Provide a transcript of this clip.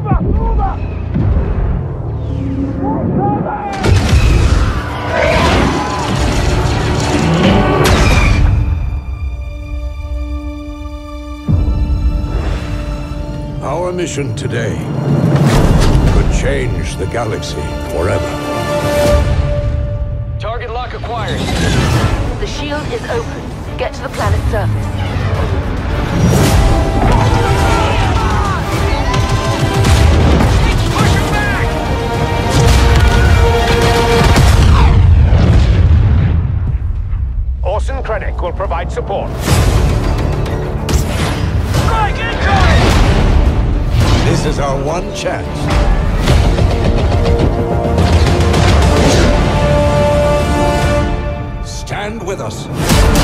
Our mission today could change the galaxy forever. Target lock acquired. The shield is open. Get to the planet's surface. Push him back! Orson Krennic will provide support. Strike incoming! This is our one chance. Stand with us.